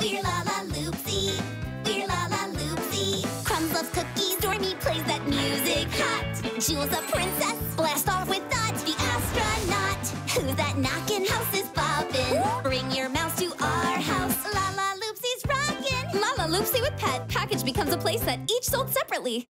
We're Lalaloopsy. We're Lalaloopsy. Crumbs loves cookies. Stormy plays that music hot. Jules a princess. Blast off with Dot, the astronaut. Who's that knocking? House is bobbing. Bring your mouse to our house. Lalaloopsy's rockin'. Lalaloopsy with Pet. Package becomes a playset, each sold separately.